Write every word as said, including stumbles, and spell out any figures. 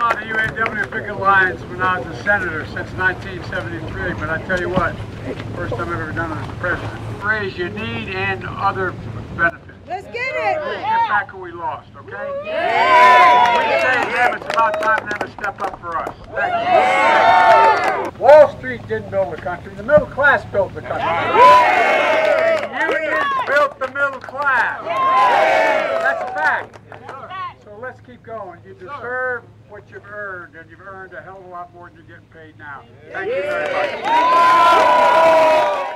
on the U A W picket lines when I was a senator since nineteen seventy-three, but I tell you what, first time I've ever done it as a president. Phrase you need and other benefits. Let's get it! Let's get back what we lost, okay? Yeah. We say them, it's about time them to step up for us. Thank you. Wall Street didn't build the country, the middle class built the country. Yeah. Unions built the middle class. Yeah. That's a fact. So let's keep going. You deserve what you've earned, and you've earned a hell of a lot more than you're getting paid now. Thank you very much.